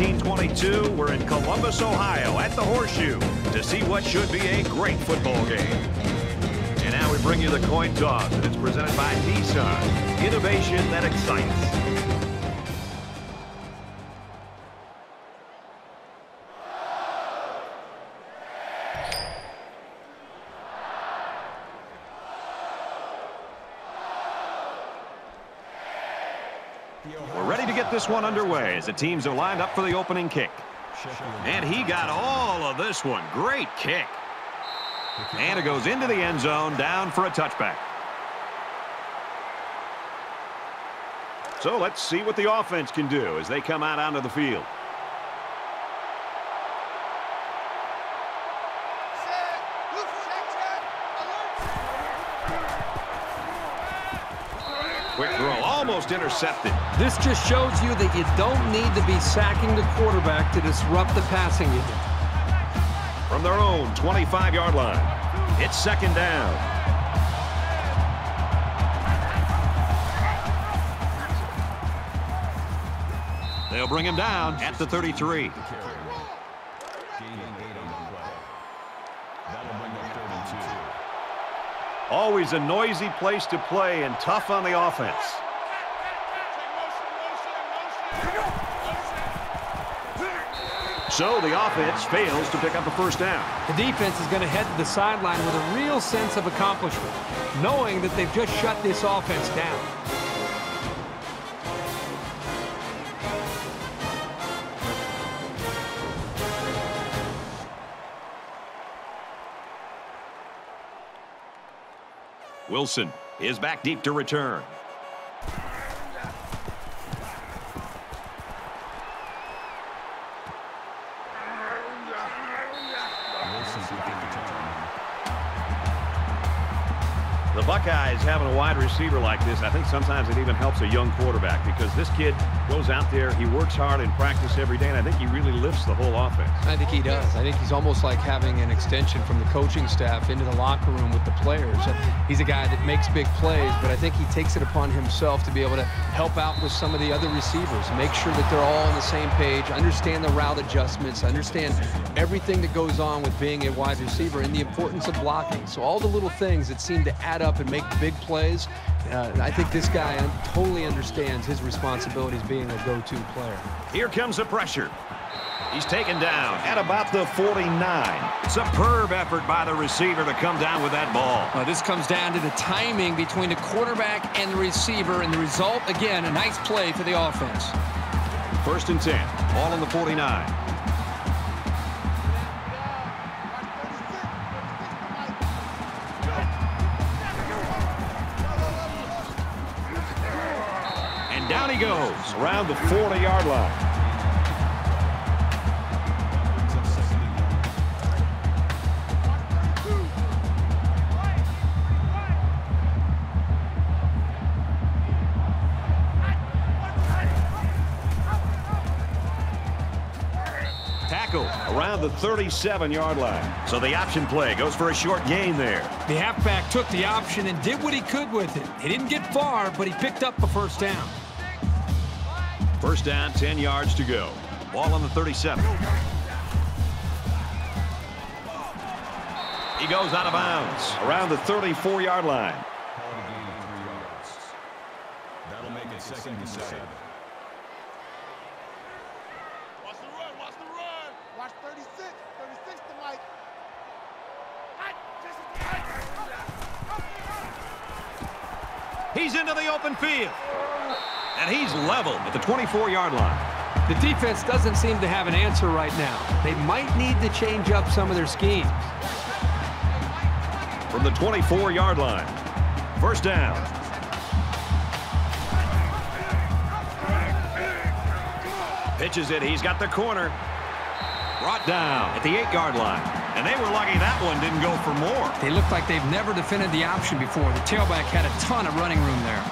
1922, we're in Columbus, Ohio at the Horseshoe to see what should be a great football game. And now we bring you the coin toss, and it's presented by Nissan. Innovation that excites. We're ready to get this one underway as the teams are lined up for the opening kick. And he got all of this one. Great kick. And it goes into the end zone, down for a touchback. So let's see what the offense can do as they come out onto the field. Quick throw, almost intercepted. This just shows you that you don't need to be sacking the quarterback to disrupt the passing game. From their own 25-yard line, it's second down. They'll bring him down at the 33. Always a noisy place to play and tough on the offense. So the offense fails to pick up a first down. The defense is going to head to the sideline with a real sense of accomplishment, knowing that they've just shut this offense down. Wilson is back deep to return. The Buckeyes having a wide receiver like this, I think sometimes it even helps a young quarterback because this kid goes out there, he works hard in practice every day, and I think he really lifts the whole offense. I think he does. I think he's almost like having an extension from the coaching staff into the locker room with the players. He's a guy that makes big plays, but I think he takes it upon himself to be able to help out with some of the other receivers, make sure that they're all on the same page, understand the route adjustments, understand everything that goes on with being a wide receiver and the importance of blocking. So all the little things that seem to add up and make big plays, I think this guy totally understands his responsibilities being a go-to player. Here comes the pressure. He's taken down at about the 49. Superb effort by the receiver to come down with that ball. Well, this comes down to the timing between the quarterback and the receiver, and the result, again, a nice play for the offense. First and 10, ball on the 49. And down he goes around the 40-yard line. Around the 37-yard line. So the option play goes for a short gain there. The halfback took the option and did what he could with it. He didn't get far, but he picked up a first down. First down, 10 yards to go. Ball on the 37. He goes out of bounds around the 34-yard line. That'll make it second and 7. Watch 36 to Mike. He's into the open field. And he's leveled at the 24-yard line. The defense doesn't seem to have an answer right now. They might need to change up some of their schemes. From the 24-yard line. First down. Pitches it. He's got the corner. Brought down at the 8-yard line. And they were lucky that one didn't go for more. They look like they've never defended the option before. The tailback had a ton of running room there.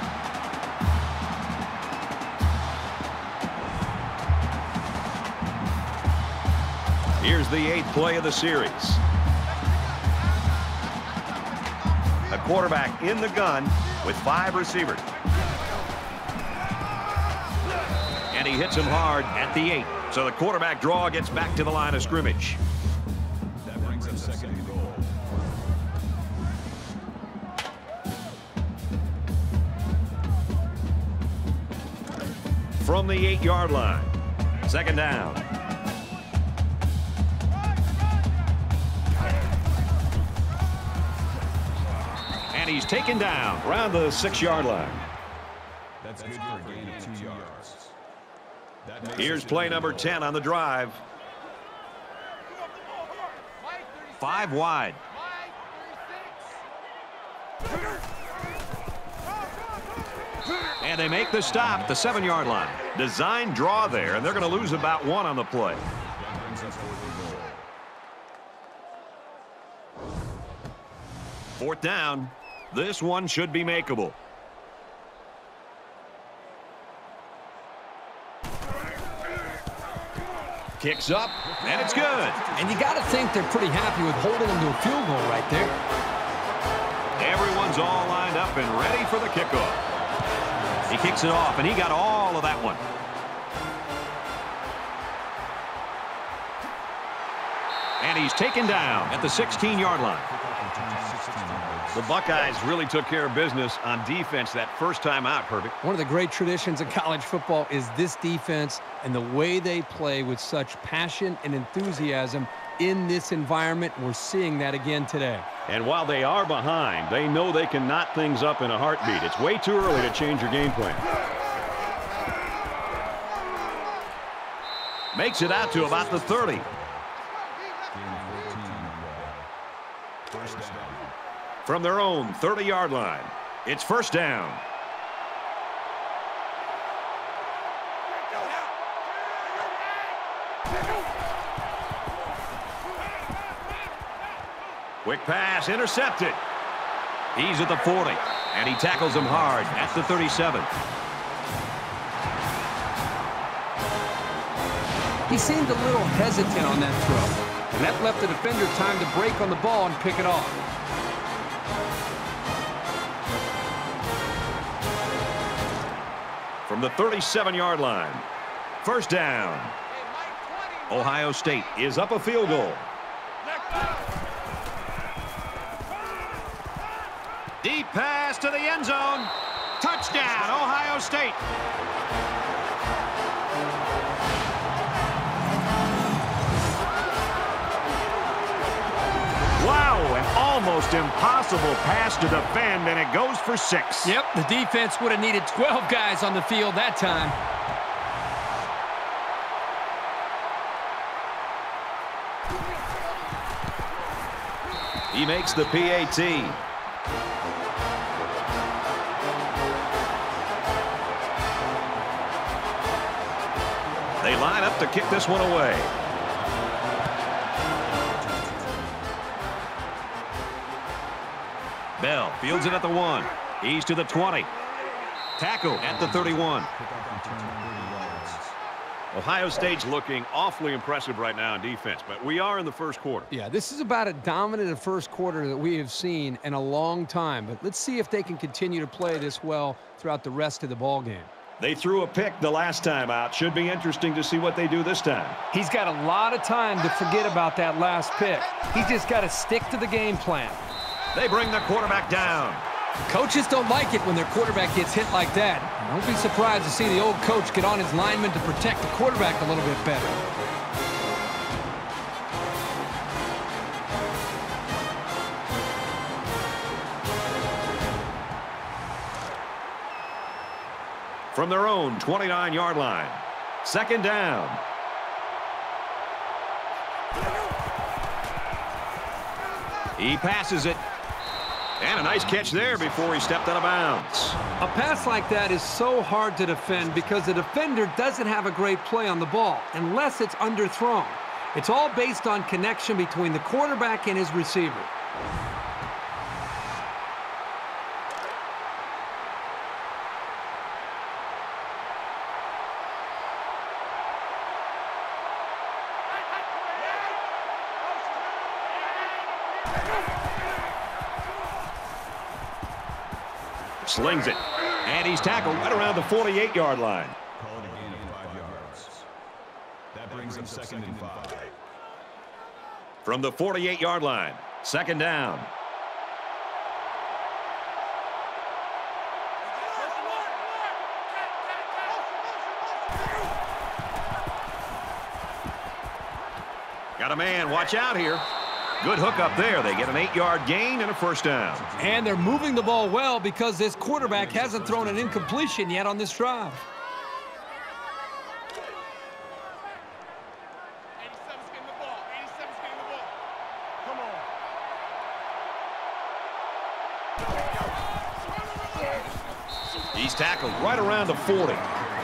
Here's the 8th play of the series. A quarterback in the gun with 5 receivers. And he hits him hard at the 8. So the quarterback draw gets back to the line of scrimmage. That brings up second and goal. From the 8-yard line. Second down. And he's taken down around the 6-yard line. That's good for a gain of 2 yards. Here's play number 10 on the drive. 5 wide. And they make the stop at the 7-yard line. Design draw there, and they're going to lose about 1 on the play. That brings us fourth and goal. 4th down. This one should be makeable. Kicks up, and it's good. And you got to think they're pretty happy with holding them to a field goal right there. Everyone's all lined up and ready for the kickoff. He kicks it off, and he got all of that one. And he's taken down at the 16-yard line. The Buckeyes really took care of business on defense that first time out, Herbie. One of the great traditions of college football is this defense and the way they play with such passion and enthusiasm in this environment. We're seeing that again today. And while they are behind, they know they can knot things up in a heartbeat. It's way too early to change your game plan. Makes it out to about the 30. First down. From their own 30-yard line, it's first down. Quick pass, intercepted. He's at the 40, and he tackles him hard at the 37. He seemed a little hesitant on that throw, and that left the defender time to break on the ball and pick it off. From the 37-yard line, first down. Ohio State is up a field goal. Deep pass to the end zone. Touchdown, Ohio State. Wow, an almost impossible pass to defend, and it goes for 6. Yep, the defense would have needed 12 guys on the field that time. He makes the PAT. They line up to kick this one away. Bell fields it at the 1. He's to the 20. Tackle at the 31. Ohio State's looking awfully impressive right now in defense, but we are in the first quarter. Yeah, this is about as dominant a first quarter that we have seen in a long time, but let's see if they can continue to play this well throughout the rest of the ball game. They threw a pick the last time out. Should be interesting to see what they do this time. He's got a lot of time to forget about that last pick. He's just got to stick to the game plan. They bring the quarterback down. Coaches don't like it when their quarterback gets hit like that. Don't be surprised to see the old coach get on his lineman to protect the quarterback a little bit better. From their own 29-yard line, second down. He passes it. And a nice catch there before he stepped out of bounds. A pass like that is so hard to defend because the defender doesn't have a great play on the ball unless it's underthrown. It's all based on connection between the quarterback and his receiver. Slings it. And he's tackled right around the 48-yard line. Called a gain of 5 That brings up 2nd and 5. From the 48-yard line, 2nd down. Got a man. Watch out here. Good hook up there. They get an 8-yard gain and a 1st down. And they're moving the ball well because this quarterback hasn't thrown an incompletion yet on this drive. 87's getting the ball. 87's getting the ball. Come on. He's tackled right around the 40.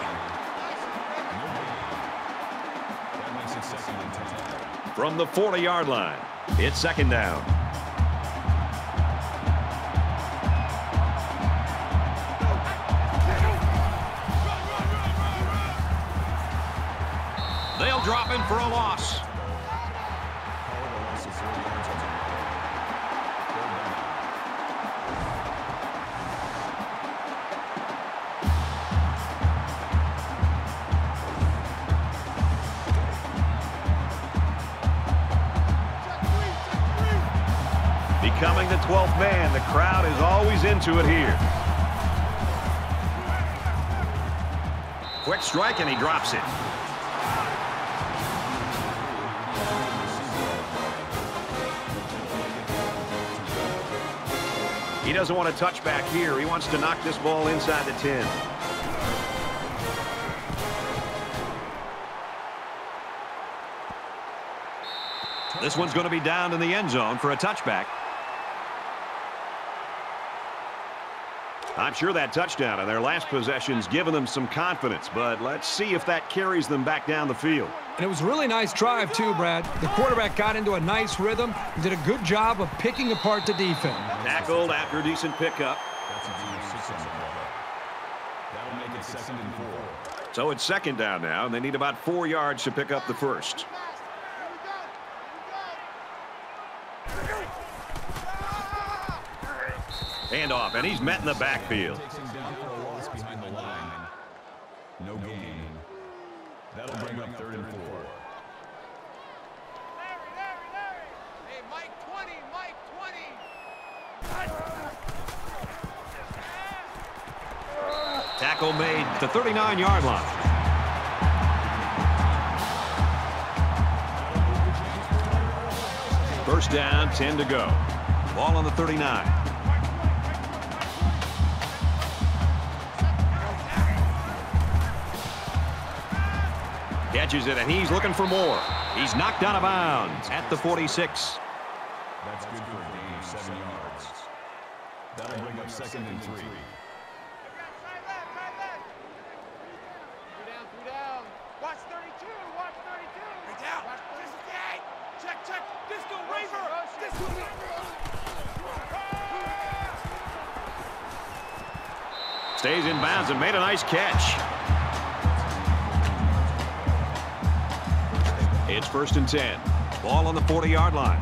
That makes it 2nd and 10. From the 40-yard line, it's 2nd down. They'll drop him for a loss. Becoming the 12th man, the crowd is always into it here. Quick strike, and he drops it. He doesn't want to touch back here. He wants to knock this ball inside the 10. This one's going to be down in the end zone for a touchback. I'm sure that touchdown in their last possession's given them some confidence, but let's see if that carries them back down the field. And it was a really nice drive, too, Brad. The quarterback got into a nice rhythm and did a good job of picking apart the defense. Tackled after a decent pickup. That's a gain of 6 on the play. That'll make it 2nd and 4. So it's 2nd down now, and they need about 4 yards to pick up the 1st. Handoff, and he's met in the backfield. Takes him down for a loss behind the line. No gain. That'll bring up 3rd and 4. Hey, Mike 20, Mike 20. Tackle made at the 39-yard line. First down, 10 to go. Ball on the 39. Catches it, and he's looking for more. He's knocked out of bounds at the 46. That's good for a gain of 7 yards. That'll bring up 2nd and 3. Three down. Watch 32, watch 32. Three down. Watch 38. Check. Disco Raver. Disco Raver. Stays in bounds and made a nice catch. It's 1st and 10. Ball on the 40-yard line.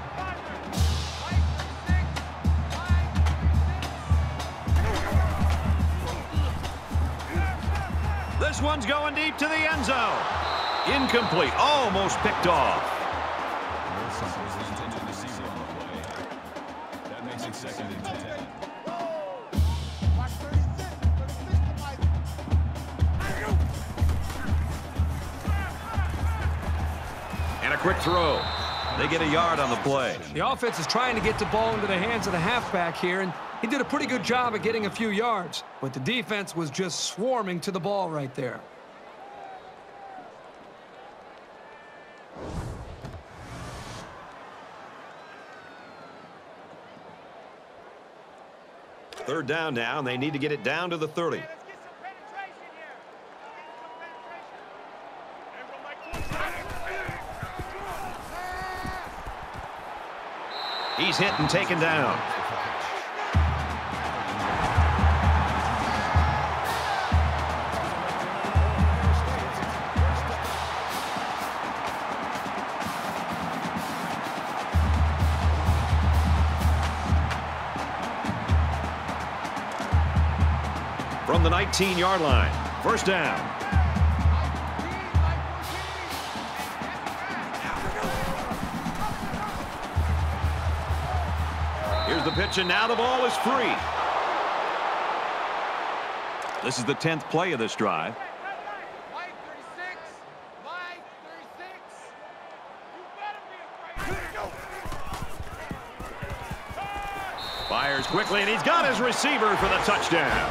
This one's going deep to the end zone. Incomplete. Almost picked off. Wilson was the intended receiver on the play. That makes it 2nd and 10. Watch 36 to Mike. And a quick throw. They get a yard on the play. The offense is trying to get the ball into the hands of the halfback here, and he did a pretty good job of getting a few yards. But the defense was just swarming to the ball right there. Third down now, and they need to get it down to the 30. Let's get some penetration here. Let's get some penetration. He's hit and taken down. From the 19-yard line, first down. the pitch, and now the ball is free. This is the 10th play of this drive. Mike 36. Mike 36. You better be afraid. Go. Fires quickly, and he's got his receiver for the touchdown.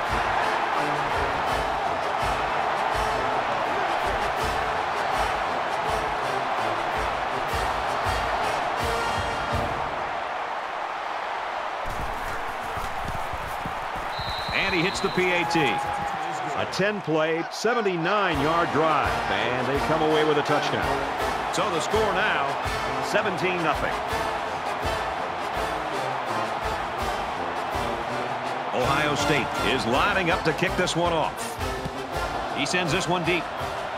And he hits the PAT. A 10-play, 79-yard drive, and they come away with a touchdown. So the score now, 17-0. Ohio State is lining up to kick this one off. He sends this one deep.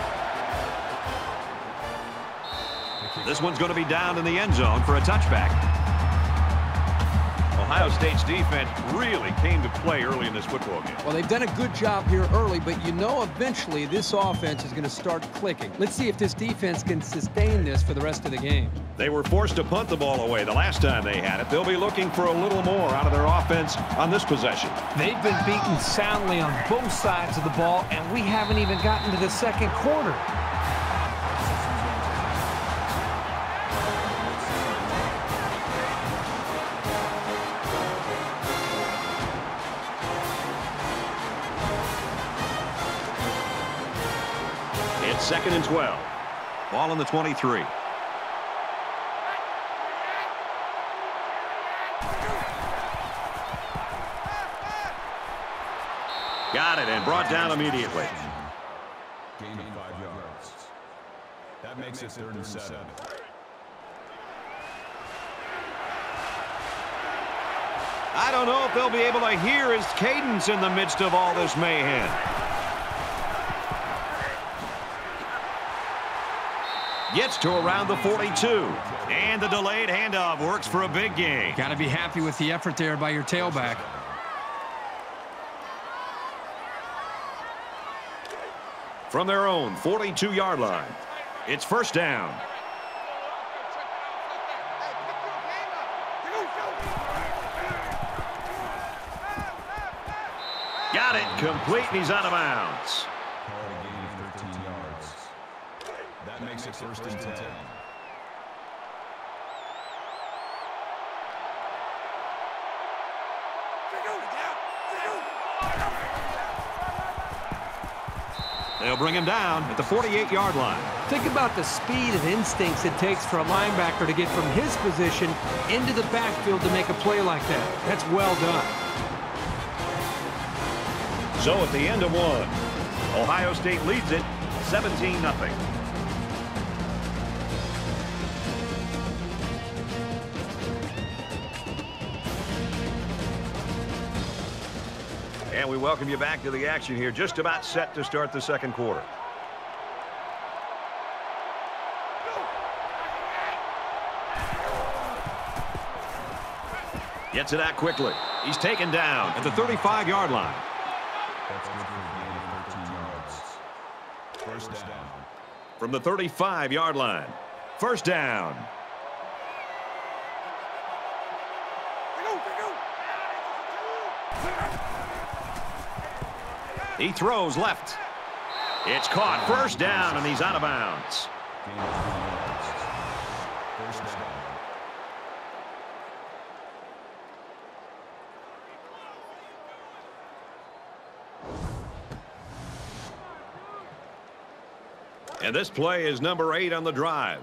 This one's going to be down in the end zone for a touchback. Ohio State's defense really came to play early in this football game. Well, they've done a good job here early, but you know eventually this offense is going to start clicking. Let's see if this defense can sustain this for the rest of the game. They were forced to punt the ball away the last time they had it. They'll be looking for a little more out of their offense on this possession. They've been beaten soundly on both sides of the ball, and we haven't even gotten to the second quarter. It's 2nd and 12. Ball on the 23. Got it and brought down immediately. Gain of 5 yards. That makes it 3rd and 7. I don't know if they'll be able to hear his cadence in the midst of all this mayhem. Gets to around the 42. And the delayed handoff works for a big gain. Got to be happy with the effort there by your tailback. From their own 42-yard line, it's 1st down. Got it, complete, and he's out of bounds. Call a gain of 13 yards. That makes it 1st and 10. They'll bring him down at the 48-yard line. Think about the speed and instincts it takes for a linebacker to get from his position into the backfield to make a play like that. That's well done. So at the end of one, Ohio State leads it 17-0. And we welcome you back to the action here. Just about set to start the second quarter. Gets it out quickly. He's taken down at the 35-yard line. That's good for a gain of 13 yards. 1st down. From the 35-yard line. 1st down. He throws left. It's caught. 1st down, and he's out of bounds. Gain of 3 yards. 1st down. And this play is number 8 on the drive.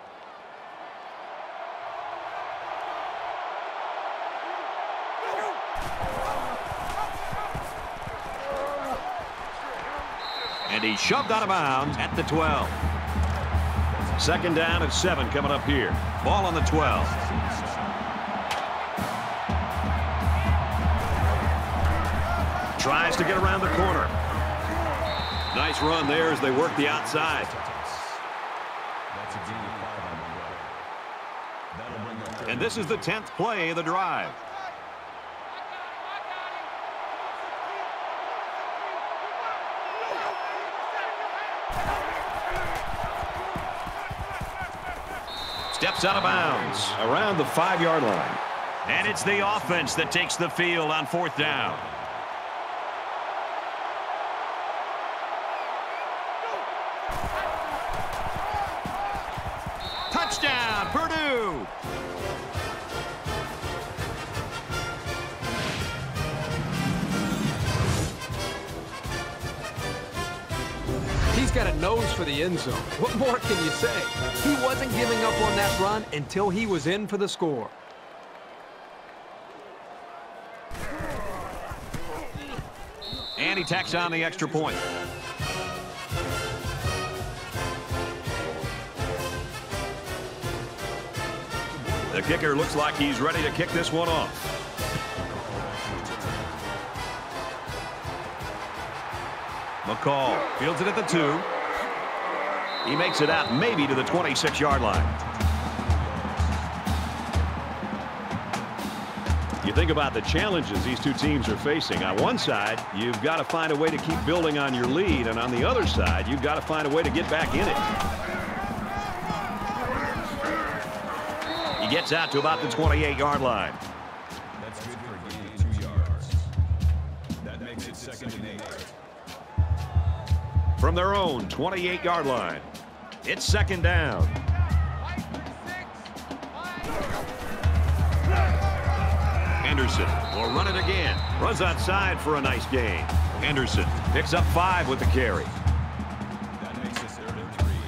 And he's shoved out of bounds at the 12. 2nd down and 7 coming up here. Ball on the 12. Tries to get around the corner. Nice run there as they work the outside. That's a gain of 5 on the play. That'll bring up 3rd. And this is the 10th play of the drive. Steps out of bounds around the 5-yard line. And it's the offense that takes the field on 4th down. Touchdown, Purdue! He's got a nose for the end zone. What more can you say? He wasn't giving up on that run until he was in for the score. And he tacks on the extra point. The kicker looks like he's ready to kick this one off. McCall fields it at the 2. He makes it out maybe to the 26-yard line. You think about the challenges these two teams are facing. On one side, you've got to find a way to keep building on your lead, and on the other side, you've got to find a way to get back in it. He gets out to about the 28-yard line. That's good for a gain of 2 yards. That makes it 2nd and 8. From their own 28-yard line, it's 2nd down. Henderson will run it again. Runs outside for a nice gain. Henderson picks up 5 with the carry. That makes it 3rd and 3.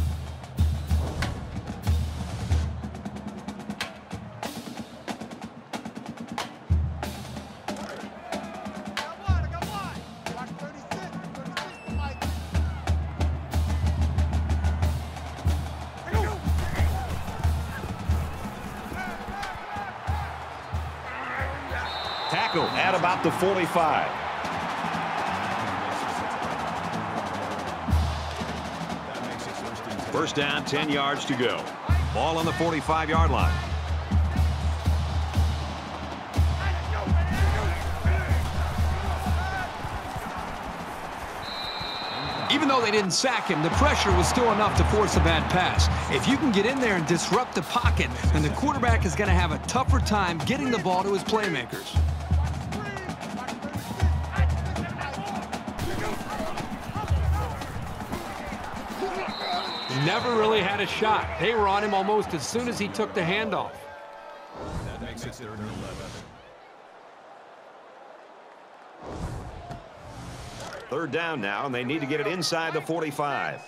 Tackle at about the 45. First down, 10 yards to go. Ball on the 45-yard line. Even though they didn't sack him, the pressure was still enough to force a bad pass. If you can get in there and disrupt the pocket, then the quarterback is going to have a tougher time getting the ball to his playmakers. Never really had a shot. They were on him almost as soon as he took the handoff. That makes it 3rd and 11. Third down now, and they need to get it inside the 45.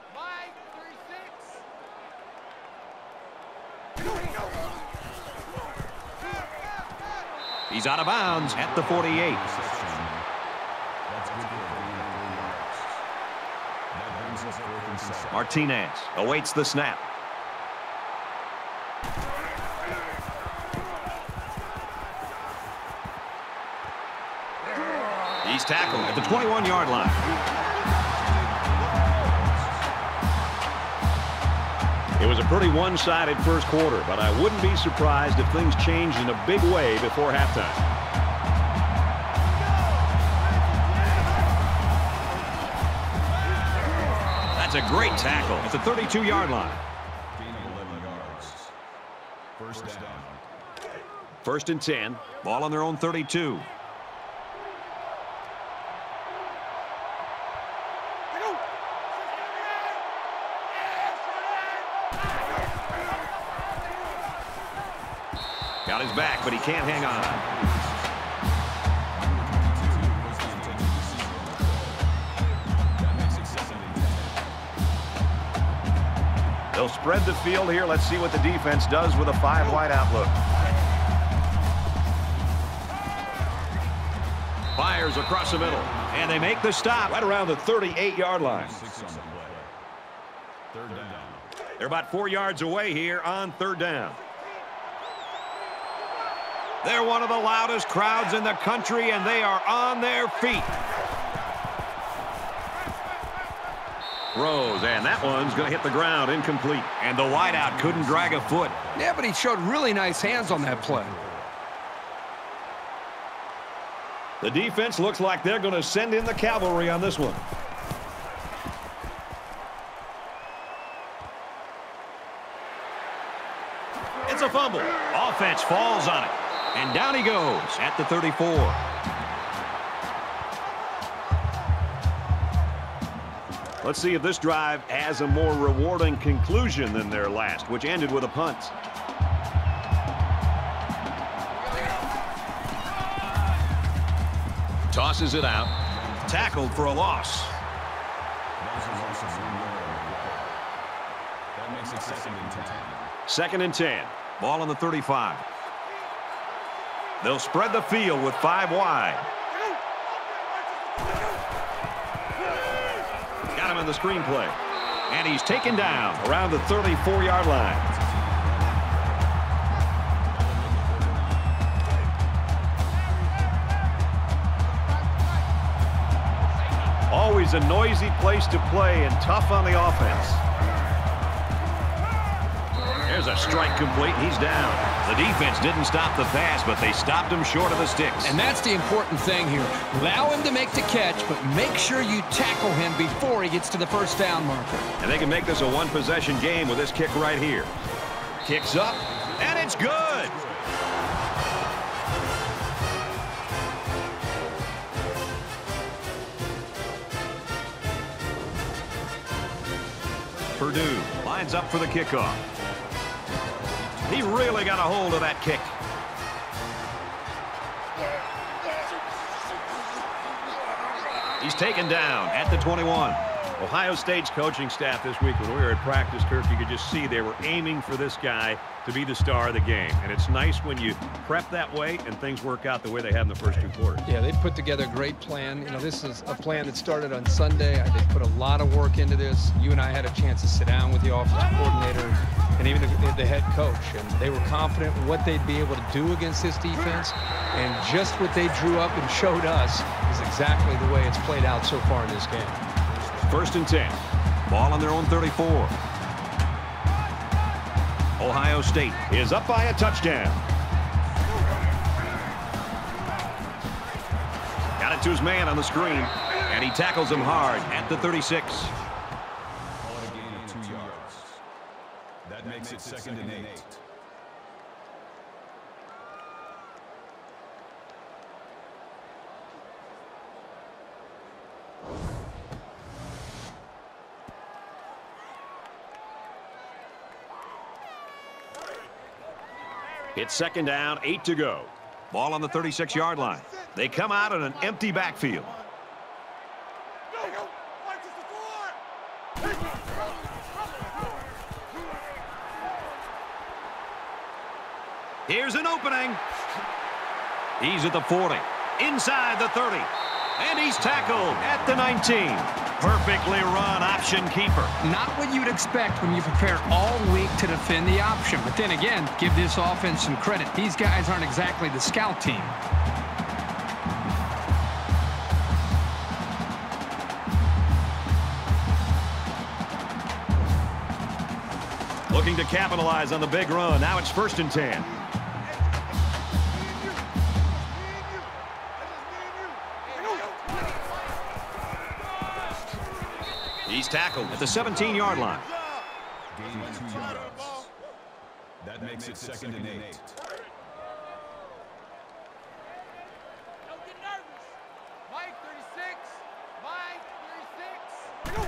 He's out of bounds at the 48. That's good for a gain of 3 yards. That brings us 4th and 7. Martinez awaits the snap. He's tackled at the 21-yard line. It was a pretty one-sided first quarter, but I wouldn't be surprised if things changed in a big way before halftime. That's a great tackle at the 32-yard line. Gain of 11 yards. First down. 1st and 10. Ball on their own 32. Got his back, but he can't hang on. They'll spread the field here. Let's see what the defense does with a 5-wide outlook. Fires across the middle, and they make the stop right around the 38-yard line. 6 on the play. 3rd down. They're about 4 yards away here on 3rd down. They're one of the loudest crowds in the country, and they are on their feet. Throws, and that one's going to hit the ground incomplete. And the wideout couldn't drag a foot. Yeah, but he showed really nice hands on that play. The defense looks like they're going to send in the cavalry on this one. It's a fumble. Offense falls on it. And down he goes at the 34. Let's see if this drive has a more rewarding conclusion than their last, which ended with a punt. Tosses it out. Tackled for a loss. That makes it 2nd and 10. 2nd and 10. Ball on the 35. They'll spread the field with 5 wide. Got him in the screenplay. And he's taken down around the 34-yard line. Always a noisy place to play and tough on the offense. There's a strike complete. He's down. The defense didn't stop the pass, but they stopped him short of the sticks. And that's the important thing here. Allow him to make the catch, but make sure you tackle him before he gets to the first down marker. And they can make this a one-possession game with this kick right here. Kicks up, and it's good. Purdue lines up for the kickoff. He really got a hold of that kick. He's taken down at the 21. Ohio State's coaching staff this week, when we were at practice, Kirk, you could just see they were aiming for this guy to be the star of the game. And it's nice when you prep that way and things work out the way they have in the first 2 quarters. Yeah, they put together a great plan. You know, this is a plan that started on Sunday. They put a lot of work into this. You and I had a chance to sit down with the offensive coordinator and even the head coach. And they were confident in what they'd be able to do against this defense. And just what they drew up and showed us is exactly the way it's played out so far in this game. 1st and 10. Ball on their own 34. Ohio State is up by a touchdown. Got it to his man on the screen, and he tackles him hard at the 36. Call it a gain of 2 yards. That makes it 2nd and 8. It's 2nd down, 8 to go. Ball on the 36-yard line. They come out in an empty backfield. Here's an opening. He's at the 40, inside the 30, and he's tackled at the 19. Perfectly run option keeper. Not what you'd expect when you prepare all week to defend the option. But then again, give this offense some credit. These guys aren't exactly the scout team. Looking to capitalize on the big run. Now it's 1st and 10. He's tackled at the 17-yard line. Gain of 2 yards. That makes it 2nd and 8. Don't get nervous. Mike 36. Mike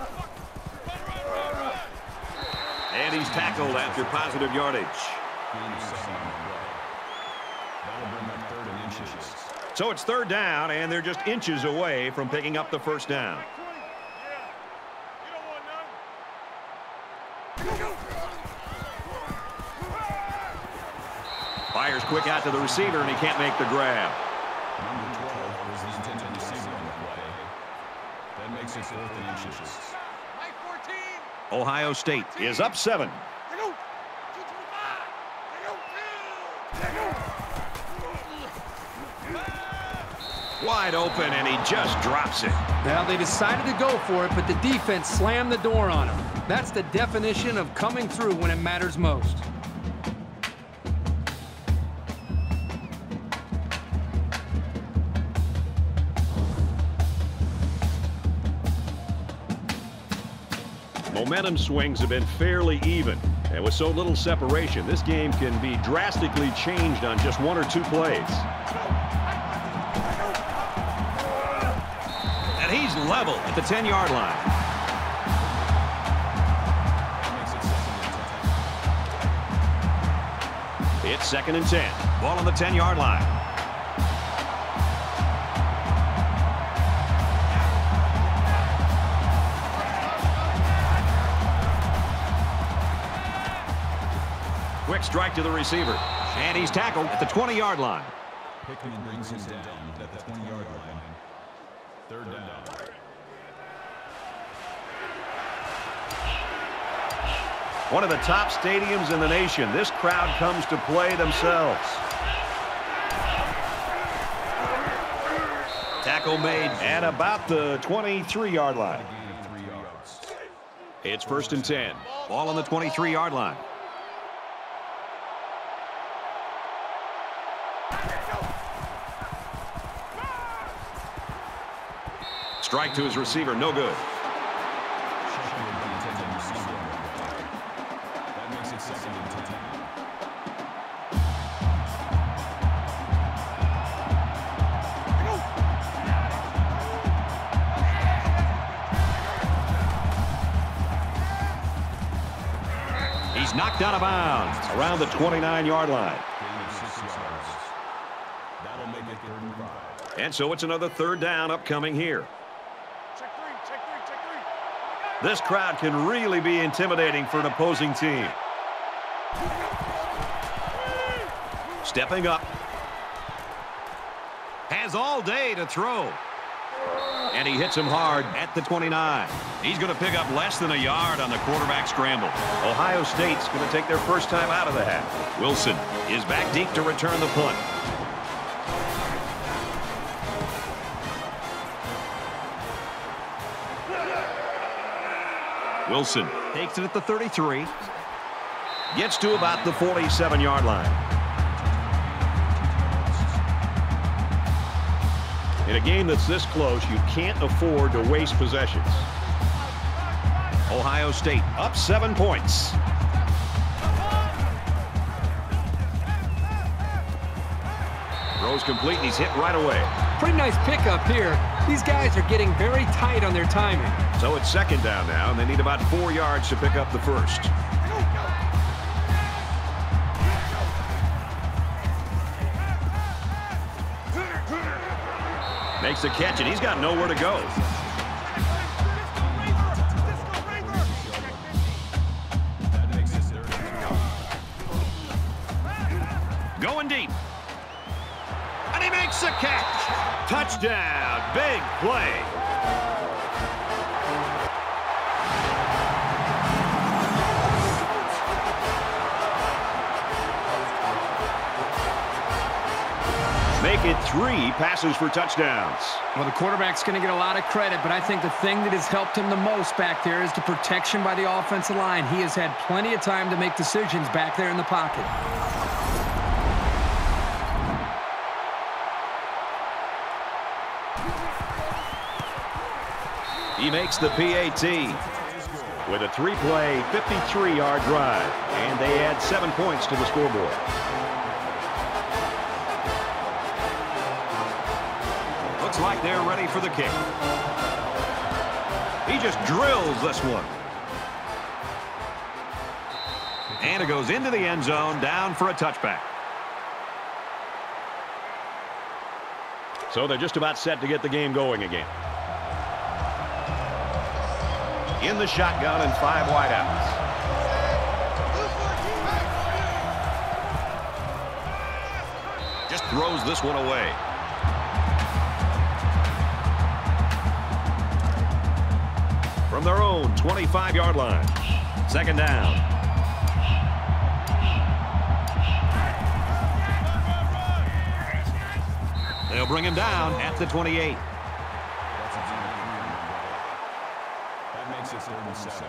36. And he's tackled after positive yardage. Gain of 7 on the play. That'll bring up 3rd and inches. So it's 3rd down, and they're just inches away from picking up the 1st down. Fires quick out to the receiver, and he can't make the grab. Number 12 was the intended receiver on the play. That makes it 4th and inches. Mike 14. Ohio State is up 7. Wide open, and he just drops it. Now, they decided to go for it, but the defense slammed the door on him. That's the definition of coming through when it matters most. Momentum swings have been fairly even. And with so little separation, this game can be drastically changed on just 1 or 2 plays. And he's level at the 10-yard line. It's 2nd and 10. Ball on the 10-yard line. Quick strike to the receiver. And he's tackled at the 20-yard line. Pickman brings him down at the 20-yard line. 3rd down. One of the top stadiums in the nation. This crowd comes to play themselves. Tackle made at about the 23-yard line. It's 1st and 10. Ball on the 23-yard line. Strike to his receiver, no good. That makes it 2nd and 10. He's knocked out of bounds around the 29-yard line. Gain of 6 yards. That'll make it 3rd and 5. And so it's another 3rd down upcoming here. Check three. This crowd can really be intimidating for an opposing team. Stepping up. Has all day to throw. And he hits him hard at the 29. He's going to pick up less than a yard on the quarterback scramble. Ohio State's going to take their first time out of the half. Wilson is back deep to return the punt. Wilson takes it at the 33. Gets to about the 47-yard line. In a game that's this close, you can't afford to waste possessions. Ohio State up 7 points. Throws complete, and he's hit right away. Pretty nice pickup here. These guys are getting very tight on their timing. So it's 2nd down now, and they need about 4 yards to pick up the first. Makes the catch, and he's got nowhere to go. That makes it 3rd and 5. Going deep. And he makes the catch. Touchdown. Big play. Make it 3 passes for touchdowns. Well, the quarterback's going to get a lot of credit, but I think the thing that has helped him the most back there is the protection by the offensive line. He has had plenty of time to make decisions back there in the pocket. He makes the PAT with a 3-play, 53-yard drive, and they add 7 points to the scoreboard. Looks like they're ready for the kick. He just drills this one. And it goes into the end zone, down for a touchback. So they're just about set to get the game going again. In the shotgun and 5 wideouts. Just throws this one away. From their own 25-yard line. 2nd down. They'll bring him down at the 28. That makes it 3rd and 7.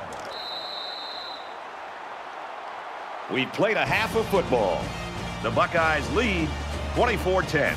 We've played a half of football. The Buckeyes lead 24-10.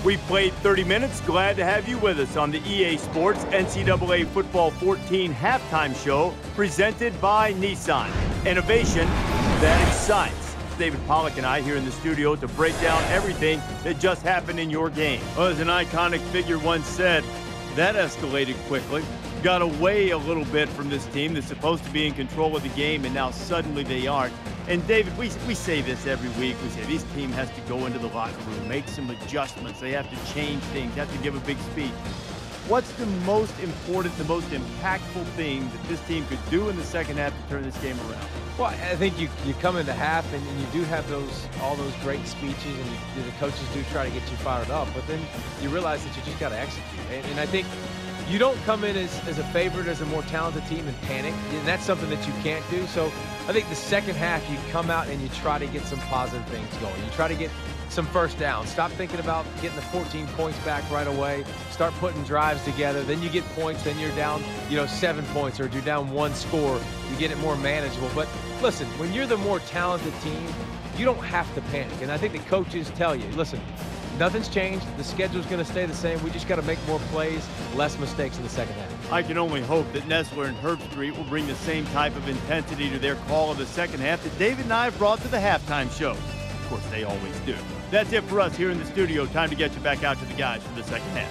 We played 30 minutes. Glad to have you with us on the EA Sports NCAA Football 14 halftime show presented by Nissan. Innovation that excites. David Pollack and I here in the studio to break down everything that just happened in your game. Well, as an iconic figure once said, that escalated quickly. Got away a little bit from this team that's supposed to be in control of the game, and now suddenly they aren't. And David, we say this every week. We say this team has to go into the locker room, make some adjustments. They have to change things, have to give a big speech. What's the most important, the most impactful thing that this team could do in the second half to turn this game around? Well, I think you come into half and you do have all those great speeches, and the coaches do try to get you fired up, but then you realize that you just got to execute. And I think you don't come in as a favorite, as a more talented team and panic, and that's something that you can't do. So I think the second half, you come out and you try to get some positive things going. You try to get some first downs. Stop thinking about getting the 14 points back right away. Start putting drives together. Then you get points. Then you're down, 7 points, or you're down 1 score. You get it more manageable. But listen, when you're the more talented team, you don't have to panic. And I think the coaches tell you, listen, nothing's changed. The schedule's going to stay the same. We just got to make more plays, less mistakes in the second half. I can only hope that Nessler and Herbstreit will bring the same type of intensity to their call of the second half that David and I have brought to the halftime show. Of course, they always do. That's it for us here in the studio. Time to get you back out to the guys for the second half.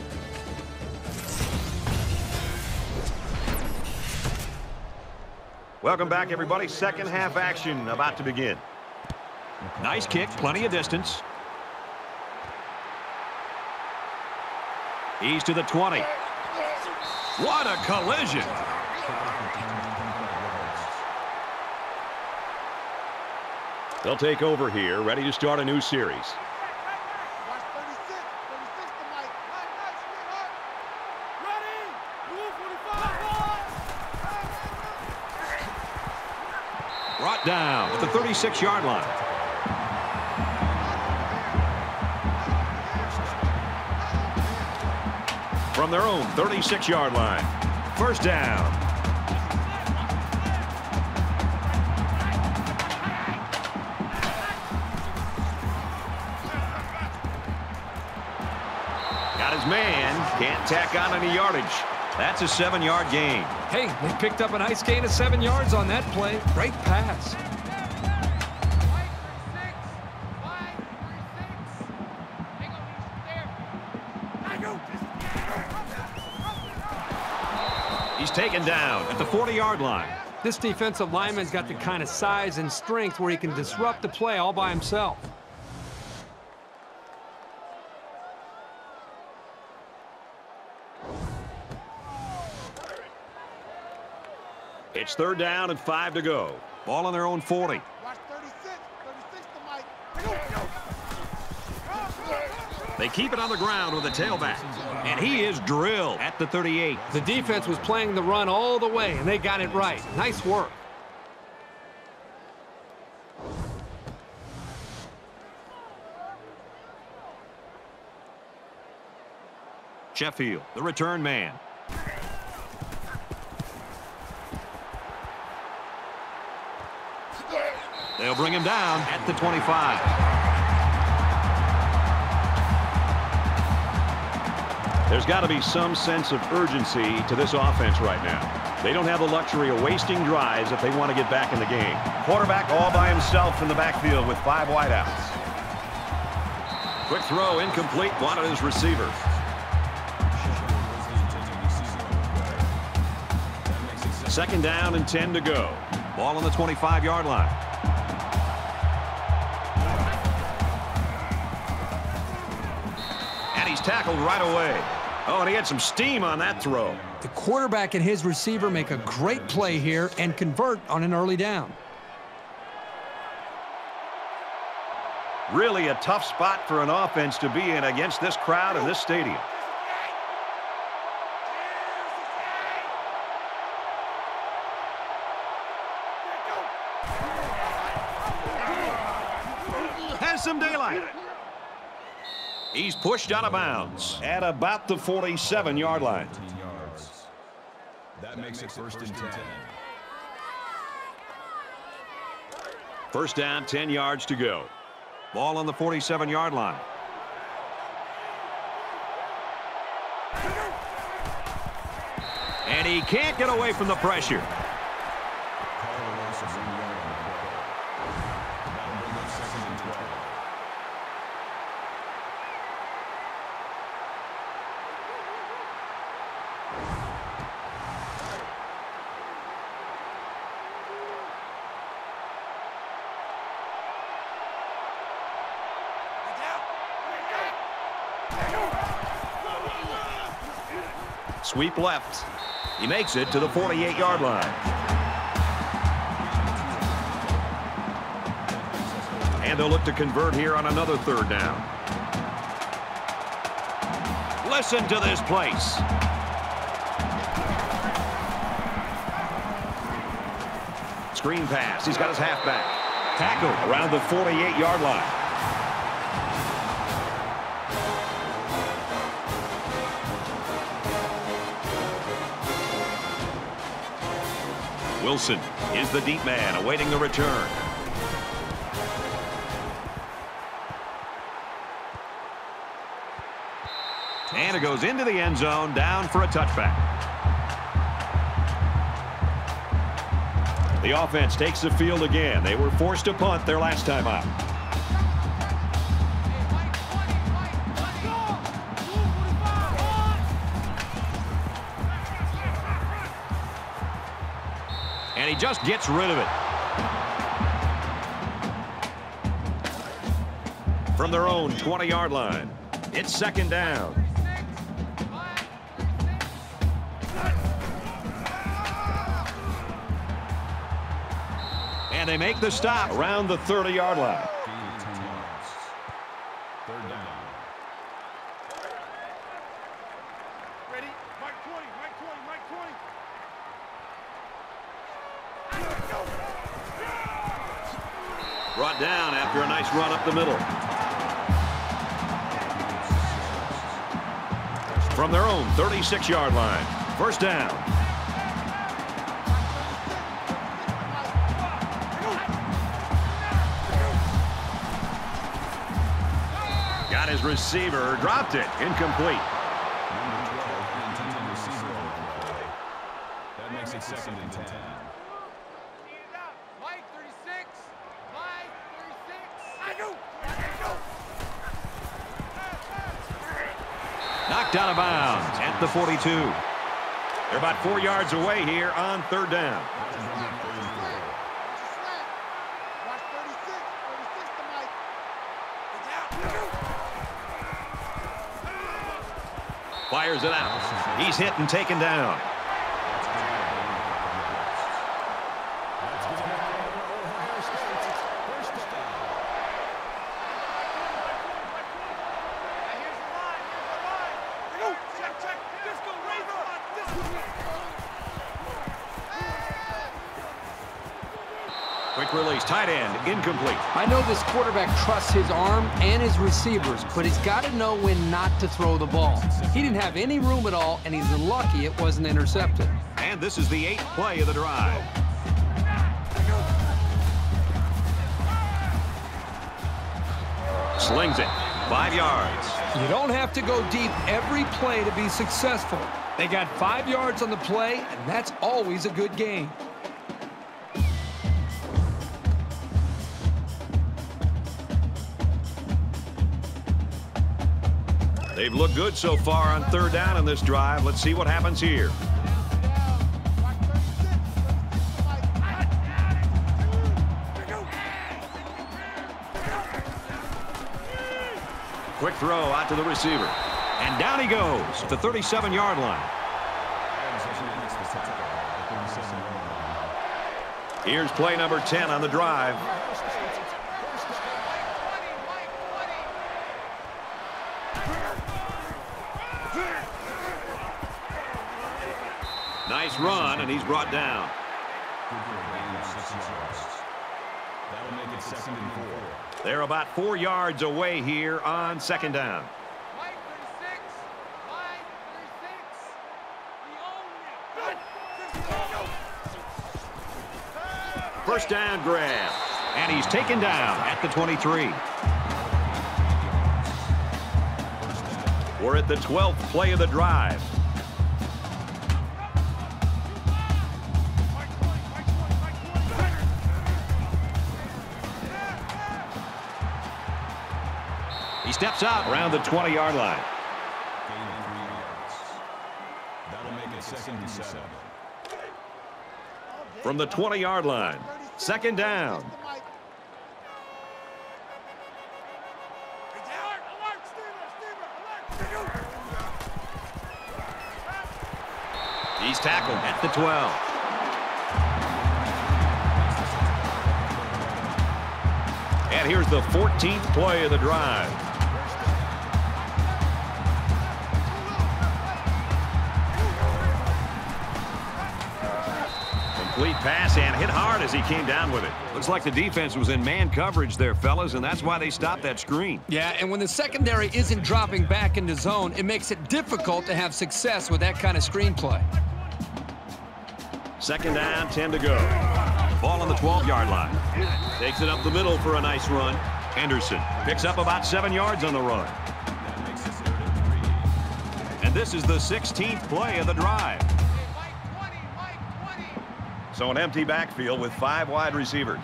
Welcome back, everybody. Second half action about to begin. Nice kick, plenty of distance. He's to the 20. What a collision. They'll take over here, ready to start a new series. Watch 36. 36 to Mike. Nice, sweetheart. Ready? Move 45. Brought down at the 36-yard line. From their own 36-yard line. First down. Got his man. Can't tack on any yardage. That's a 7-yard gain. Hey, they picked up a nice gain of 7 yards on that play. Great pass. He's taken down at the 40-yard line. This defensive lineman's got the kind of size and strength where he can disrupt the play all by himself. It's third down and 5 to go. Ball on their own 40. Watch 36. 36 to Mike. They keep it on the ground with a tailback. And he is drilled at the 38. The defense was playing the run all the way, and they got it right. Nice work. Sheffield, the return man. They'll bring him down at the 25. There's got to be some sense of urgency to this offense right now. They don't have the luxury of wasting drives if they want to get back in the game. Quarterback all by himself in the backfield with 5 wideouts. Quick throw, incomplete, wanted his receiver. Second down and 10 to go. Ball on the 25-yard line. And he's tackled right away. Oh, and he had some steam on that throw. The quarterback and his receiver make a great play here and convert on an early down. Really a tough spot for an offense to be in against this crowd in this stadium. Has some daylight. He's pushed out of bounds at about the 47-yard line. 15 yards. That makes it first and 10. First down, 10 yards to go. Ball on the 47-yard line. And he can't get away from the pressure. Sweep left. He makes it to the 48-yard line. And they'll look to convert here on another third down. Listen to this place. Screen pass. He's got his halfback. Tackle around the 48-yard line. Wilson is the deep man awaiting the return. And it goes into the end zone, down for a touchback. The offense takes the field again. They were forced to punt their last time out. And he just gets rid of it. From their own 20-yard line, it's second down. And they make the stop around the 30-yard line. Third down. Ready? Mike 20, Mike 20, Mike 20. Brought down after a nice run up the middle. From their own 36-yard line, first down. Got his receiver, dropped it, incomplete. Number 12, intended receiver on the play. That makes it second and 10. Mike 36, Mike 36. I go. Knocked out of bounds at the 42. They're about 4 yards away here on third down. Watch 36 to Mike. Fires it out. He's hit and taken down. Quick release, tight end, incomplete. I know this quarterback trusts his arm and his receivers, but he's got to know when not to throw the ball. He didn't have any room at all, and he's lucky it wasn't intercepted. And this is the 8th play of the drive. Slings it, 5 yards. You don't have to go deep every play to be successful. They got 5 yards on the play, and that's always a good game. They've looked good so far on third down in this drive. Let's see what happens here. Quick throw out to the receiver. And down he goes, the 37-yard line. Here's play number 10 on the drive. Nice run, and he's brought down. That'll make it second and 4. They're about 4 yards away here on second down. Mike 36, Mike 36. He owned it. First down grab, and he's taken down at the 23. We're at the 12th play of the drive. He steps out around the 20-yard line. Gain of 3 yards. That'll make it 2nd and 7. From the 20-yard line, 2nd down. He's tackled at the 12. And here's the 14th play of the drive. Complete pass and hit hard as he came down with it. Looks like the defense was in man coverage there, fellas, and that's why they stopped that screen. Yeah, and when the secondary isn't dropping back into zone, it makes it difficult to have success with that kind of screen play. 2nd down, 10 to go. Ball on the 12-yard line. Takes it up the middle for a nice run. Henderson picks up about 7 yards on the run. That makes it 3rd and 3. And this is the 16th play of the drive. So an empty backfield with 5 wide receivers.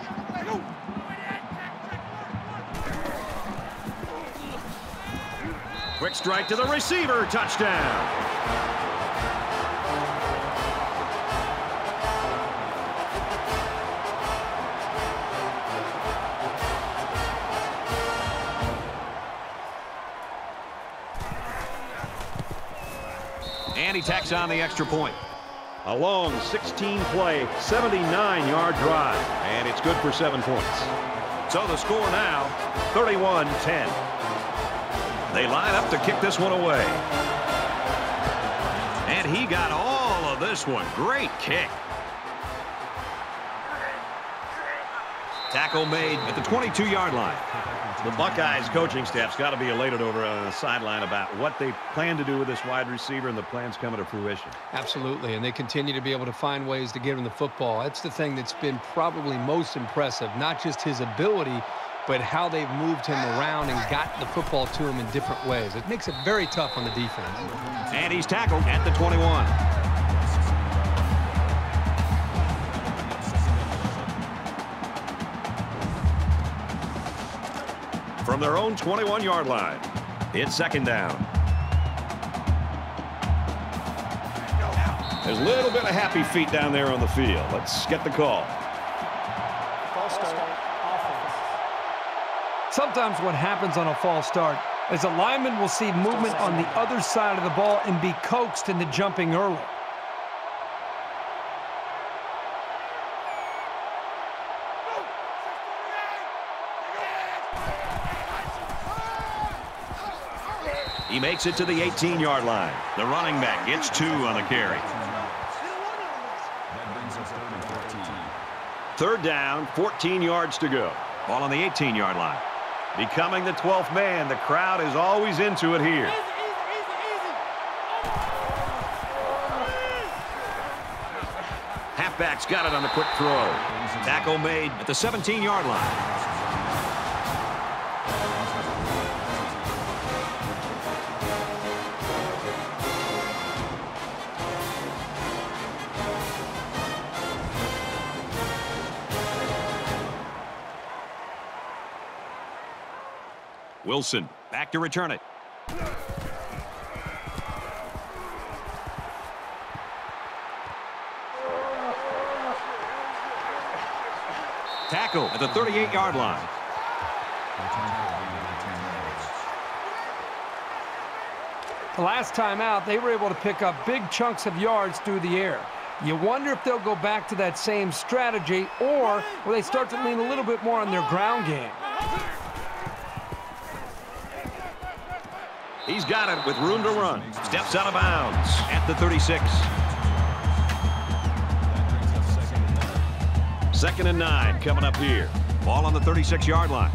Quick strike to the receiver. Touchdown. And he tacks on the extra point. A long 16-play, 79-yard drive. And it's good for 7 points. So the score now, 31-10. They line up to kick this one away. And he got all of this one. Great kick. Tackle made at the 22-yard line. The Buckeyes coaching staff's got to be elated over on the sideline about what they plan to do with this wide receiver, and the plan's coming to fruition. Absolutely, and they continue to be able to find ways to get him the football. That's the thing that's been probably most impressive, not just his ability, but how they've moved him around and got the football to him in different ways. It makes it very tough on the defense. And he's tackled at the 21. From their own 21-yard line, it's 2nd down. There's a little bit of happy feet down there on the field. Let's get the call. False start, offense. Sometimes what happens on a false start is a lineman will see movement on the other side of the ball and be coaxed into jumping early. He makes it to the 18-yard line. The running back gets 2 on the carry. That brings us 3rd and 14. 3rd down, 14 yards to go. Ball on the 18-yard line. Becoming the 12th man. The crowd is always into it here. Halfback's got it on the quick throw. Tackle made at the 17-yard line. Wilson back to return it. Tackle at the 38-yard line. The last time out, they were able to pick up big chunks of yards through the air. You wonder if they'll go back to that same strategy, or will they start to lean a little bit more on their ground game. He's got it with room to run. Steps out of bounds at the 36. 2nd and 9 coming up here. Ball on the 36-yard line.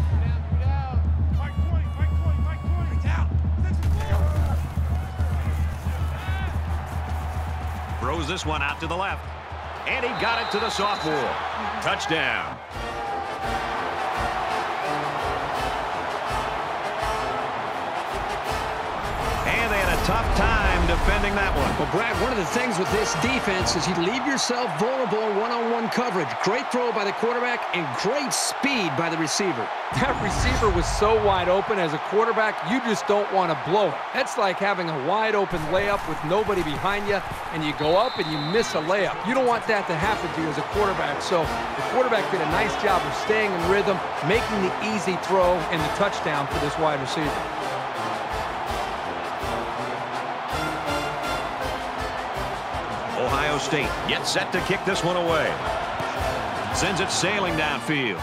Throws this one out to the left. And he got it to the sophomore. Touchdown. tough time defending that one. Well, Brad, one of the things with this defense is you leave yourself vulnerable in one-on-one coverage. Great throw by the quarterback and great speed by the receiver. That receiver was so wide open. As a quarterback, you just don't want to blow it. That's like having a wide open layup with nobody behind you, and you go up and you miss a layup. You don't want that to happen to you as a quarterback. So the quarterback did a nice job of staying in rhythm, making the easy throw and the touchdown for this wide receiver. Ohio State gets set to kick this one away. Sends it sailing downfield.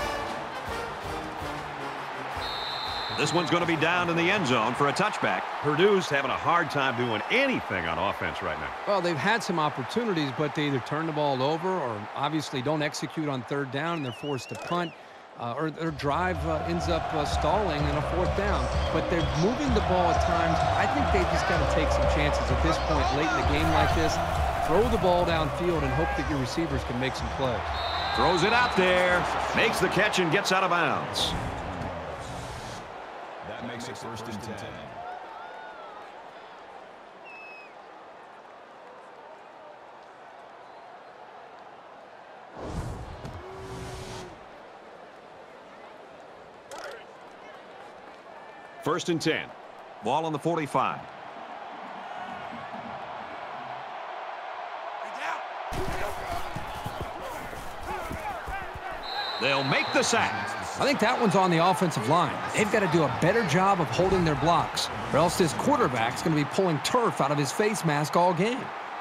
This one's going to be down in the end zone for a touchback. Purdue's having a hard time doing anything on offense right now. Well, they've had some opportunities, but they either turn the ball over or obviously don't execute on third down, and they're forced to punt. Or their drive ends up stalling in a fourth down. But they're moving the ball at times. I think they've just got to take some chances at this point late in the game like this. Throw the ball downfield and hope that your receivers can make some plays. Throws it out there. Makes the catch and gets out of bounds. That makes it 1st and 10. First and 10. Ball on the 45. They'll make the sack. I think that one's on the offensive line. They've got to do a better job of holding their blocks, or else this quarterback's going to be pulling turf out of his face mask all game.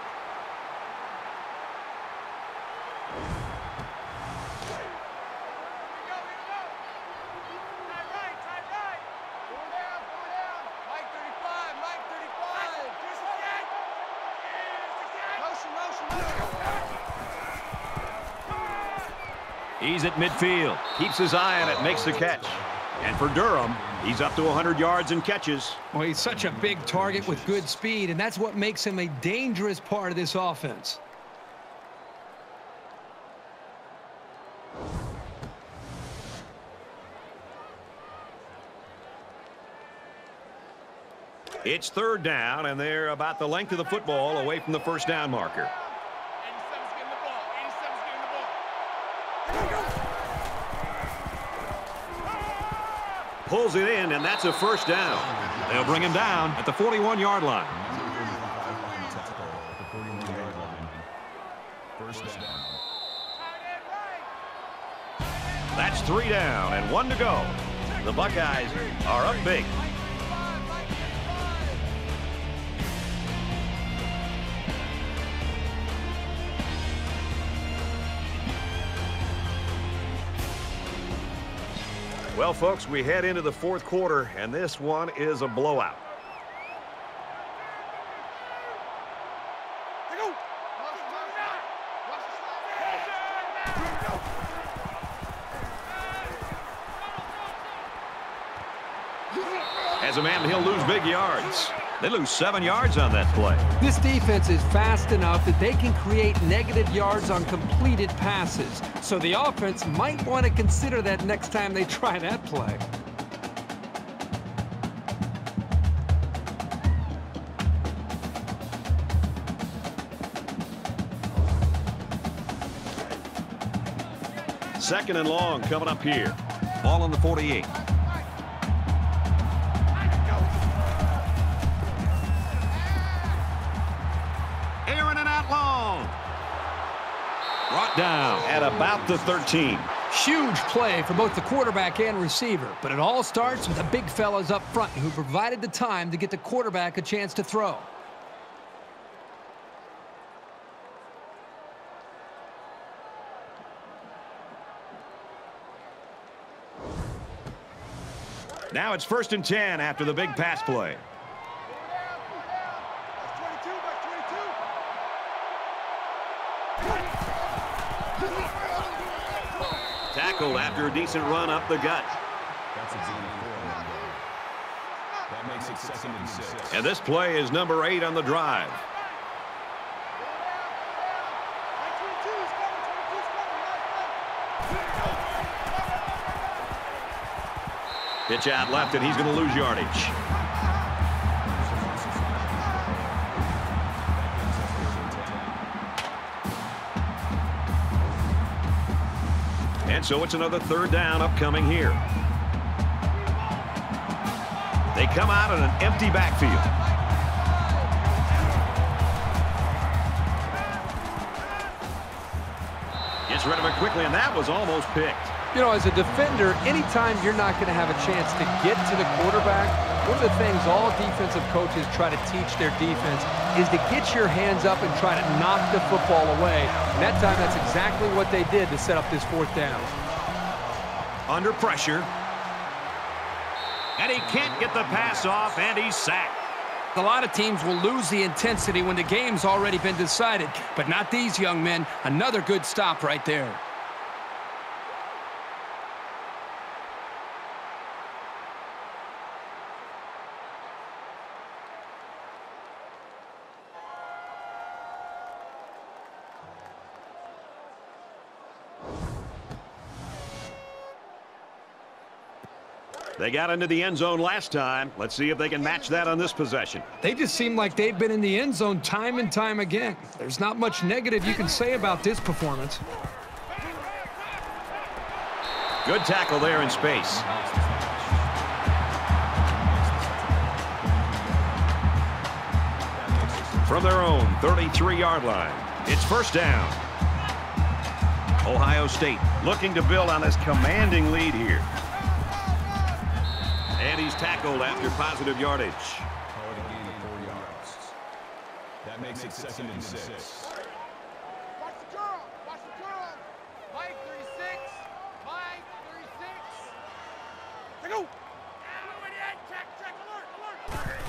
He's at midfield. Keeps his eye on it, makes the catch. And for Durham, he's up to 100 yards and catches. Well, he's such a big target with good speed, and that's what makes him a dangerous part of this offense. It's third down, and they're about the length of the football away from the first down marker. Pulls it in, and that's a first down. They'll bring him down at the 41-yard line. First down. That's 3 down and 1 to go. The Buckeyes are up big. Well, folks, we head into the fourth quarter, and this one is a blowout. As a man, he'll lose big yards. They lose 7 yards on that play. This defense is fast enough that they can create negative yards on completed passes. So the offense might want to consider that next time they try that play. Second and long coming up here. Ball on the 48. Brought down at about the 13. Huge play for both the quarterback and receiver, but it all starts with the big fellas up front who provided the time to get the quarterback a chance to throw. Now it's 1st and 10 after the big pass play. Tackled after a decent run up the gut. That's a gain of 4. That makes it 2nd and 6. And this play is number 8 on the drive. Pitch out left, and he's going to lose yardage. And so it's another third down upcoming here. They come out in an empty backfield. Gets rid of it quickly, and that was almost picked. You know, as a defender, anytime you're not going to have a chance to get to the quarterback, one of the things all defensive coaches try to teach their defense is to get your hands up and try to knock the football away. And that time, that's exactly what they did to set up this fourth down. Under pressure. And he can't get the pass off, and he's sacked. A lot of teams will lose the intensity when the game's already been decided, but not these young men. Another good stop right there. They got into the end zone last time. Let's see if they can match that on this possession. They just seem like they've been in the end zone time and time again. There's not much negative you can say about this performance. Good tackle there in space. From their own 33-yard line, it's first down. Ohio State looking to build on this commanding lead here. And he's tackled after positive yardage. Call it a gain of 4 yards. That makes it 2nd and 6. Watch the curl. Watch the curl. Mike 36. Mike 36. Take go. Check, check, alert, alert.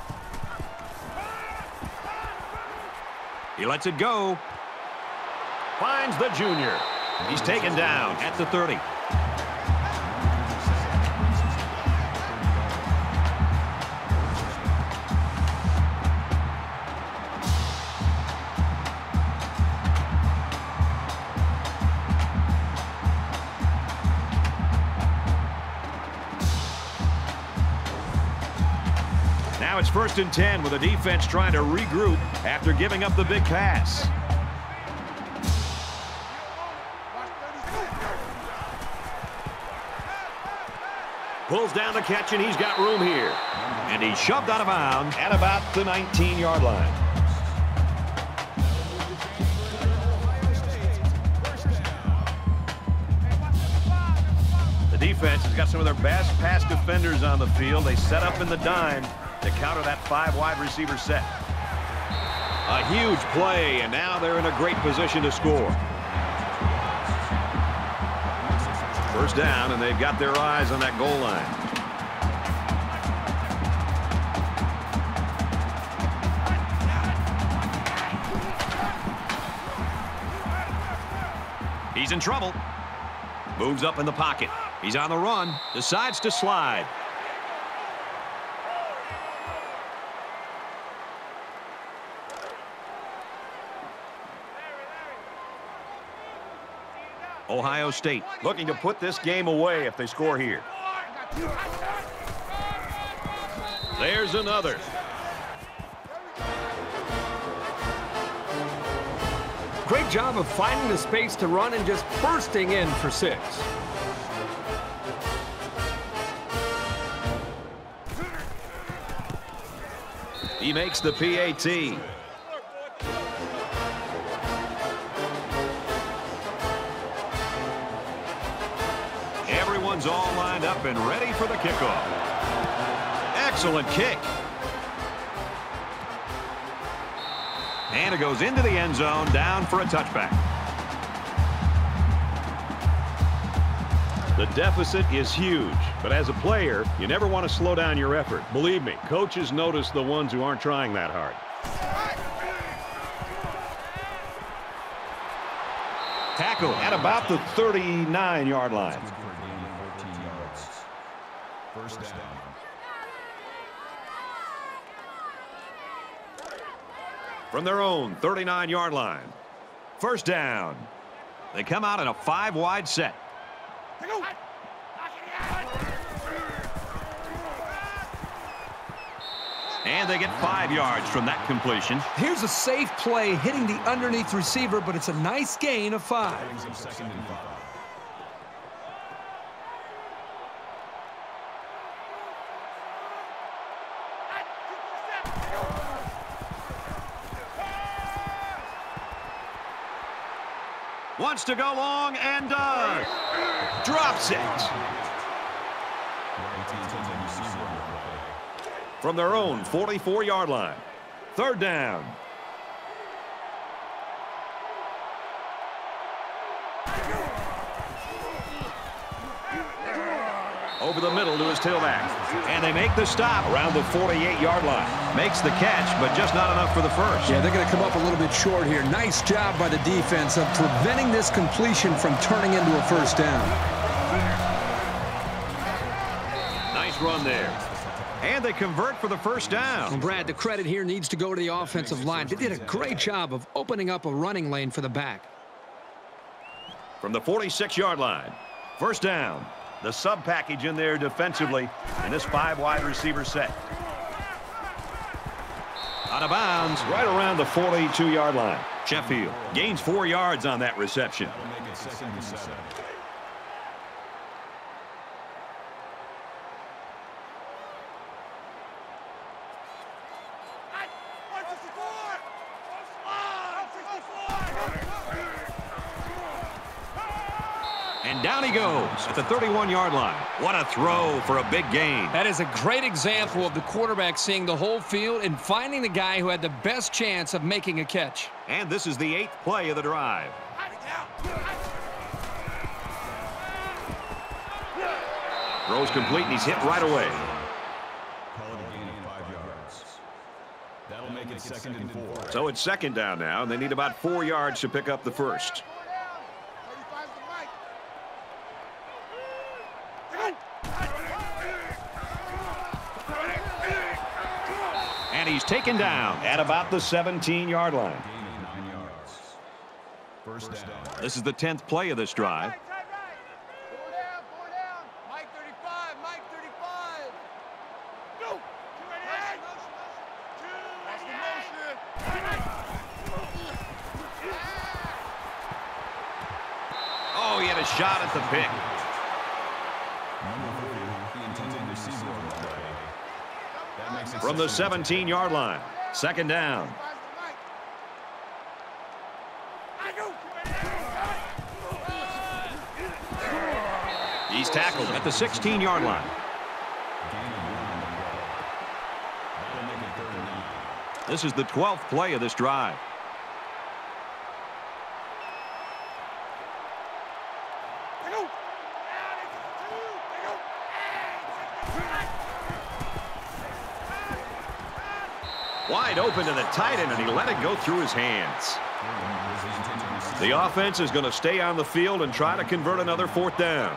He lets it go. Finds the junior. He's taken down at the 30. Now it's 1st and 10 with the defense trying to regroup after giving up the big pass. Pulls down the catch, and he's got room here. And he's shoved out of bounds at about the 19-yard line. The defense has got some of their best pass defenders on the field. They set up in the dime to counter that 5 wide receiver set. A huge play, and now they're in a great position to score. First down, and they've got their eyes on that goal line. He's in trouble. Moves up in the pocket. He's on the run. Decides to slide. Ohio State looking to put this game away if they score here. There's another. Great job of finding the space to run and just bursting in for 6. He makes the PAT. Everyone's all lined up and ready for the kickoff. Excellent kick. And it goes into the end zone, down for a touchback. The deficit is huge, but as a player, you never want to slow down your effort. Believe me, coaches notice the ones who aren't trying that hard. Tackle at about the 39-yard line. First down. From their own 39-yard line. First down. They come out in a 5-wide set. And they get 5 yards from that completion. Here's a safe play hitting the underneath receiver, but it's a nice gain of 5. Wants to go long and does. Drops it. From their own 44-yard line. Third down. Over the middle to his tailback. And they make the stop around the 48-yard line. Makes the catch, but just not enough for the first. Yeah, they're going to come up a little bit short here. Nice job by the defense of preventing this completion from turning into a first down. Nice run there. And they convert for the first down. Well, Brad, the credit here needs to go to the offensive line. They did a great job of opening up a running lane for the back. From the 46-yard line. First down. The sub package in there defensively in this 5-wide receiver set. Out of bounds right around the 42-yard line. Sheffield gains 4 yards on that reception. Make it 2nd and 7. And down he goes at the 31-yard line. What a throw for a big gain. That is a great example of the quarterback seeing the whole field and finding the guy who had the best chance of making a catch. And this is the 8th play of the drive. Throws complete, and he's hit right away. Call it a gain of 5 yards. That'll make it 2nd and 4. So it's second down now, and they need about 4 yards to pick up the first. And he's taken down at about the 17-yard line. Gain of 9 yards. First down. This is the 10th play of this drive. Mike 35, Mike 35. Go. Oh, he had a shot at the pick. Number 40, the intended receiver on the play. That makes it From the 2nd and 17-yard line. Second down. He's tackled at the 16-yard line. Gain of 1 on the play. That'll make it 3rd and 9. This is the 12th play of this drive. Wide open to the tight end, and he let it go through his hands. The offense is going to stay on the field and try to convert another 4th down.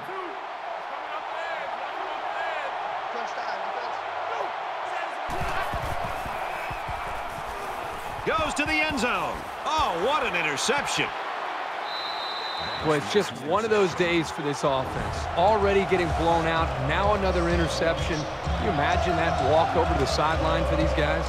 Goes to the end zone. Oh, what an interception. Well, it's just one of those days for this offense. Already getting blown out, now another interception. Can you imagine that walk over to the sideline for these guys?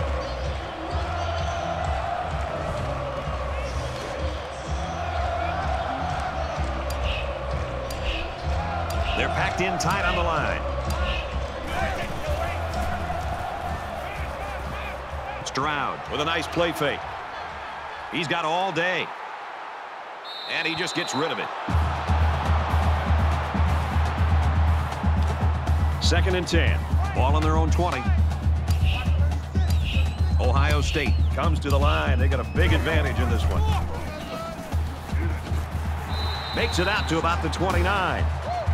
They're packed in tight on the line. Stroud with a nice play fake. He's got all day. And he just gets rid of it. 2nd and 10. Ball on their own 20. Ohio State comes to the line. They got a big advantage in this one. Makes it out to about the 29.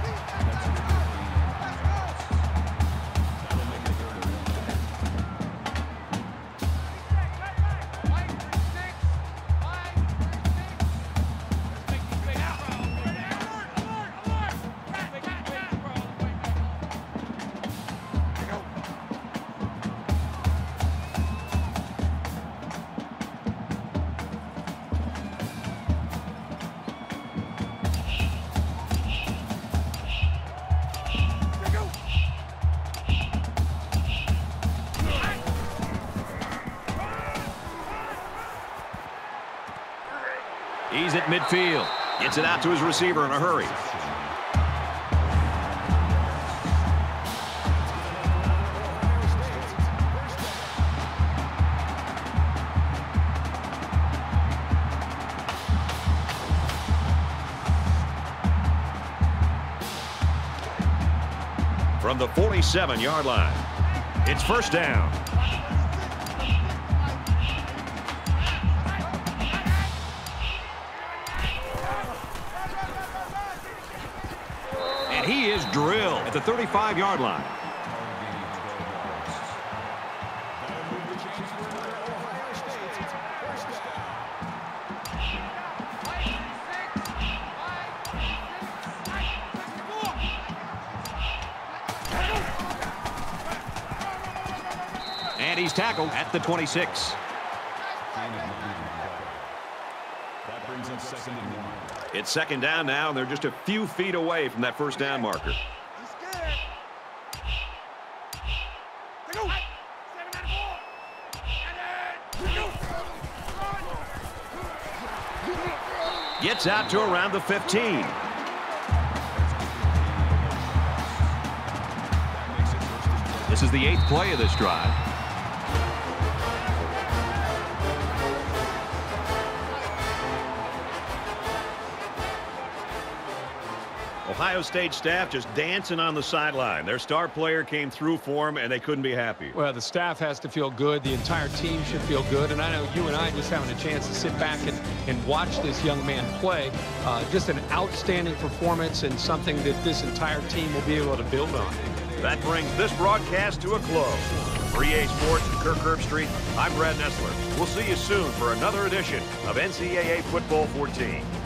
He's at midfield. Gets it out to his receiver in a hurry. from the 47-yard line. It's first down. And he is drilled at the 35-yard line. And he's tackled at the 26. That brings up 2nd and 1. It's 2nd down now, and they're just a few feet away from that first down marker. Gets out to around the 15. This is the 8th play of this drive. Ohio State staff just dancing on the sideline. Their star player came through for them, and they couldn't be happy. Well, the staff has to feel good. The entire team should feel good. And I know you and I just having a chance to sit back and watch this young man play. Just an outstanding performance and something that this entire team will be able to build on. That brings this broadcast to a close. For EA Sports and Kirk Herbstreit, I'm Brad Nessler. We'll see you soon for another edition of NCAA Football 14.